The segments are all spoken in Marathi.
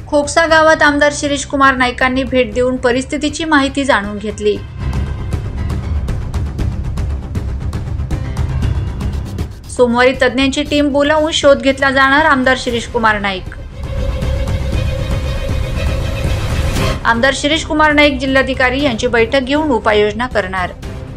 खोकसा गावात आमदार शिरीष कुमार नाईकांनी भेट देऊन परिस्थितीची माहिती जाणून घेतली। सोमवारी तज्ञांची टीम बोलावून शोध घेतला जाणार, आमदार शिरीष कुमार नाईक। आमदार शिरीष कुमार नाईक जिल्हाधिकारी यांची बैठक घेऊन उपाययोजना करणार।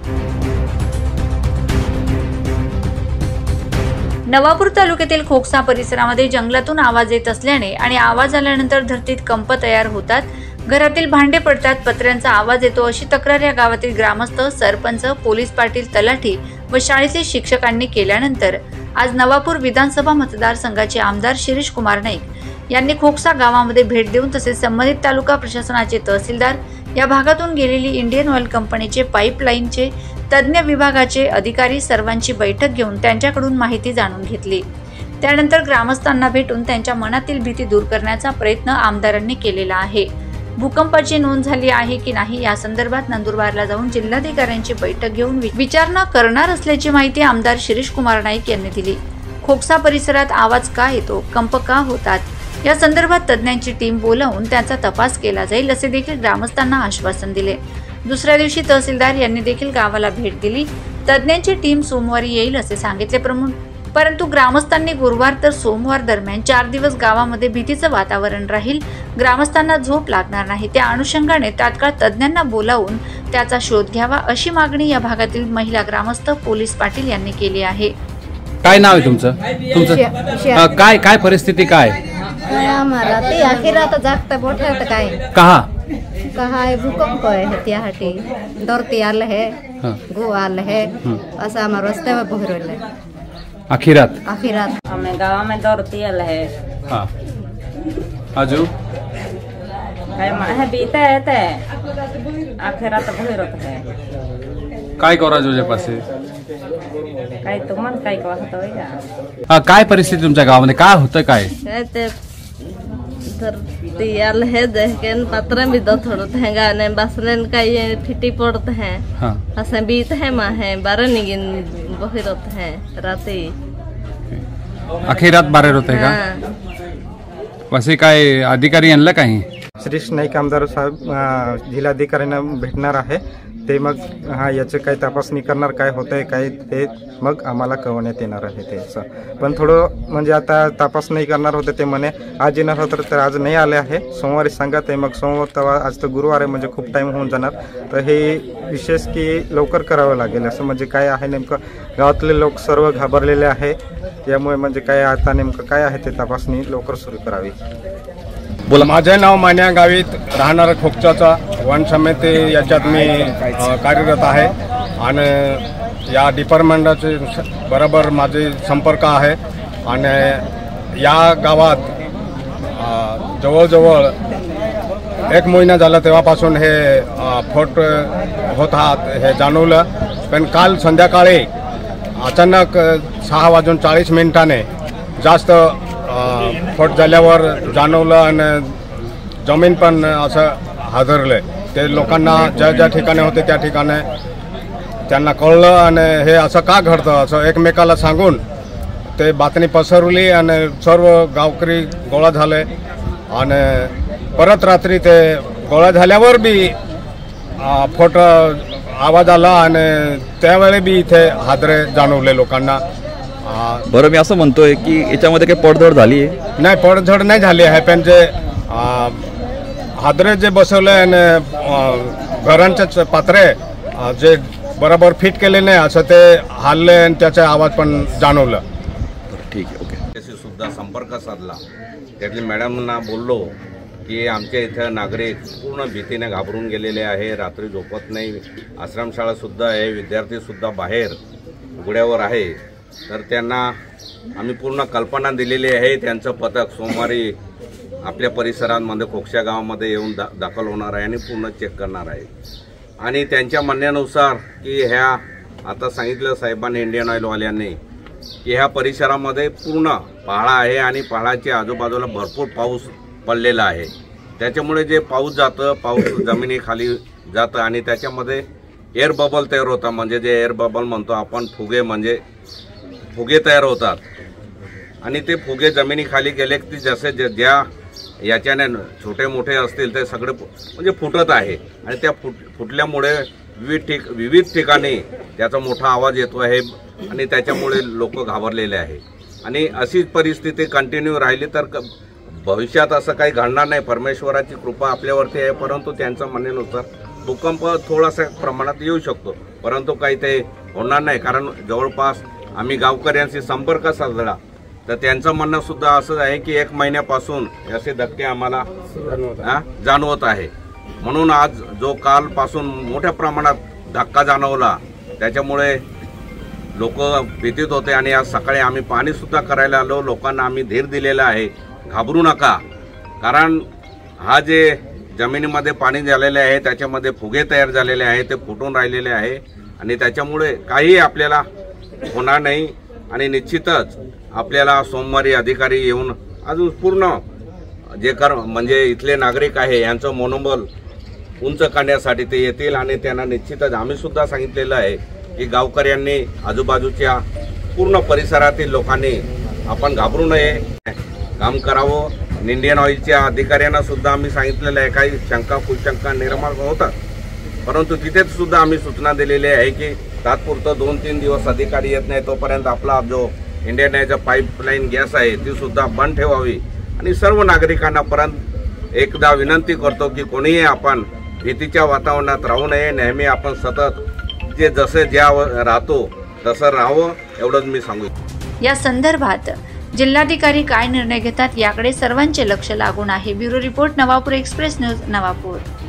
नवापूर तालुक्यातील खोकसा परिसरामध्ये जंगलातून आवाज येत असल्याने आणि आवाज आल्यानंतर धरतीत कंप तयार होतात, घरातील भांडे पडतात, पत्र्यांचा आवाज येतो अशी तक्रार या गावातील ग्रामस्थ, सरपंच, पोलीस पाटील, तलाठी व शाळेतील शिक्षकांनी केल्यानंतर आज नवापूर विधानसभा मतदारसंघाचे आमदार शिरीष कुमार नाईक यांनी खोकसा गावामध्ये भेट देऊन तसेच संबंधित तालुका प्रशासनाचे तहसीलदार, या भागातून गेलेली इंडियन ऑइल कंपनीचे पाईपलाईनचे तज्ञ विभागाचे अधिकारी सर्वांची बैठक घेऊन त्यांच्याकडून माहिती जाणून घेतली। त्यानंतर ग्रामस्थांना भेटून त्यांच्या मनातील भीती दूर करण्याचा प्रयत्न आमदारांनी केलेला आहे। भूकंपाची नोंद झाली आहे की नाही या संदर्भात नंदुरबारला जाऊन जिल्हाधिकाऱ्यांची बैठक घेऊन विचारणा करणार असल्याची माहिती आमदार शिरीष कुमार नाईक यांनी दिली। खोकसा परिसरात आवाज का येतो, कंप का होतात या संदर्भात तज्ञांची टीम बोलावून त्याचा तपास केला जाईल असे देखील ग्रामस्थांना आश्वासन दिले। दुसऱ्या दिवशी तहसीलदार यांनी देखील गावाला भेट दिली। तज्ञांची टीम सोमवारी येईल असे सांगितले, परंतु ग्रामस्थांनी गुरुवार तर सोमवार दरम्यान 4 दिवस गावामध्ये भीतीचं वातावरण राहील, ग्रामस्थांना झोप लागणार नाही, त्या अनुषंगाने तात्काळ तज्ञांना बोलावून त्याचा शोध घ्यावा अशी मागणी या भागातील महिला ग्रामस्थ, पोलीस पाटील यांनी केली आहे। काय नाव आहे तुमचं? काय परिस्थिती काय? आम्हाला ते अखेरात जागता बोलतात काय कहा है भूकंप है त्यासाठी दौरती आलं है गो आलं है असं आम्हाला रस्त्यावर बहरवलं अखिरात हमें गाँव में दौरती आलं है। हाँ आजू है बीता है ते अखेरात बहरत है काय करा तुझ्या पासे काय तुम्हाला काय कहत होय का? काय परिस्थिती तुमच्या गावामध्ये काय होतं? काय ते तर ते आलं है देखेन पत्र भी दो थोड़ा है गाने बसलेन का ये फिटी पड़ते हैं। हाँ असं बीत है माँ है 12 निगिन बहिरत है राती अखेरात 12 होते का? वसे काय अधिकारी आणलं काही? शिरीष नाईक आमदार साहेब जिल्हाधिकाऱ्यांना भेटणार आहे, ते मग याचे काय तपासणी करणार, काय होतंय काय ते मग आम्हाला कळवण्यात येणार आहे ते असं। पण थोडं म्हणजे आता तपासणी करणार होते ते म्हणे आज येणार होतं, तर आज नाही आले आहे, सोमवारी सांगत आहे। मग सोमवार तेव्हा आज तर गुरुवार आहे, म्हणजे खूप टाईम होऊन जाणार, तर हे विशेष की लवकर करावं लागेल असं। म्हणजे काय आहे नेमकं गावातले लोक सर्व घाबरलेले आहे, यामुळे म्हणजे काय आता नेमकं काय आहे ते तपासणी लवकर सुरू करावी। बोला, माझे नाव मान्या गावीत राहणारा खोकसाचा वन समिती याच्यात मी कार्यरत आहे आणि या डिपार्टमेंटचे बरोबर माझे संपर्क आहे। आणि या गावात जवळजवळ 1 महिना झाला तेव्हापासून हे फट होत आहात हे जाणवलं, पण काल संध्याकाळी अचानक 6:40 जास्त फट झाल्यावर जाणवलं आणि जमीन पण असं हादरले। ते लोकांना ज्या ठिकाणी होते त्या ठिकाणी त्यांना कळलं आणि हे असं का घडतं असं एकमेकाला सांगून ते बातमी पसरवली आणि सर्व गावकरी गोळा झाले। आणि परत रात्री ते गोळा झाल्यावर बी फट आवाज आला आणि त्यावेळी बी इथे हादरे जाणवले लोकांना। बरं, मी असं म्हणतोय की याच्यामध्ये काही पडझड झाली आहे? नाही, पडझड नाही झाली आहे, पण जे हादरे जे बसवले आणि घरांचे पात्रे जे बरोबर फिट केले नाही असं ते हल्ले आणि त्याचा आवाज पण जाणवलं। ठीक आहे, ओके। त्याशी सुद्धा संपर्क साधला, त्यातली मॅडमना बोललो की आमच्या इथं नागरिक पूर्ण भीतीने घाबरून गेलेले आहे, रात्री झोपत नाही, आश्रमशाळासुद्धा आहे, विद्यार्थीसुद्धा बाहेर उघड्यावर आहे, तर त्यांना आम्ही पूर्ण कल्पना दिलेली आहे। त्यांचं पथक सोमवारी आपल्या परिसरांमध्ये खोकसा गावामध्ये येऊन दाखल होणार आहे आणि पूर्ण चेक करणार आहे। आणि त्यांच्या म्हणण्यानुसार की ह्या आता सांगितलं साहेबांनी इंडियन ऑइलवाल्यांनी की ह्या परिसरामध्ये पूर्ण पहाड आहे आणि पहाडाच्या आजूबाजूला भरपूर पाऊस पडलेला आहे, त्याच्यामुळे जे पाऊस जातं, पाऊस जमिनीखाली जातं आणि त्याच्यामध्ये एअर बबल तयार होता, म्हणजे जे एअर बबल म्हणतो आपण फुगे, म्हणजे फुगे तयार होतात आणि ते फुगे जमिनीखाली गेले की जसे ज्या याच्याने छोटे मोठे असतील ते सगळे म्हणजे फुटत आहे आणि त्या फुटल्यामुळे विविध ठिकाणी त्याचा मोठा आवाज येतो आहे आणि त्याच्यामुळे लोक घाबरलेले आहे आणि अशीच परिस्थिती कंटिन्यू राहिली तर भविष्यात असं काही घडणार नाही. परमेश्वराची कृपा आपल्यावरती आहे, परंतु त्यांच्या म्हणण्यानुसार भूकंप थोडासा प्रमाणात येऊ शकतो, परंतु काही ते होणार नाही. कारण जवळपास आम्ही गावकऱ्यांशी संपर्क साधला तर त्यांचं म्हणणं सुद्धा असं आहे की 1 महिन्यापासून असे धक्के आम्हाला जाणवत आहे. म्हणून आज जो कालपासून मोठ्या प्रमाणात धक्का जाणवला त्याच्यामुळे लोक भीतीत होते आणि आज सकाळी आम्ही पाणी सुद्धा करायला आलो. लोकांना आम्ही धीर दिलेला आहे, घाबरू नका. कारण हा जे जमिनीमध्ये पाणी झालेले आहे त्याच्यामध्ये फुगे तयार झालेले आहे, ते फुटून राहिलेले आहे आणि त्याच्यामुळे काही आपल्याला होणार नाही. आणि निश्चितच आपल्याला सोमवारी अधिकारी येऊन अजून पूर्ण जे म्हणजे इथले नागरिक आहे यांचं मनोबल उंच करण्यासाठी ते येतील आणि त्यांना निश्चितच आम्ही सुद्धा सांगितलेलं आहे की गावकऱ्यांनी आजूबाजूच्या पूर्ण परिसरातील लोकांनी आपण घाबरू नये, काम करावं. इंडियन ऑइलच्या अधिकाऱ्यांना सुद्धा आम्ही सांगितलेलं आहे. काही शंका कुशंका निर्माण होतात, परंतु तिथे सुद्धा आम्ही सूचना दिलेली आहे की तात्पुरतं 2-3 दिवस अधिकारी येत नाही तोपर्यंत आपला जो इंडियन ऑइलचा पाईपलाईन गॅस आहे ती सुद्धा बंद ठेवावी. आणि सर्व नागरिकांना परत एकदा विनंती करतो की कोणीही आपण भीतीच्या वातावरणात राहू नये. नेहमी आपण सतत जसे ज्या राहतो तसं राहावं एवढंच मी सांगू. या संदर्भात जिल्हाधिकारी काय निर्णय घेतात याकडे सर्वांचे लक्ष लागून आहे. Bureau report, Navapur express news, Navapur.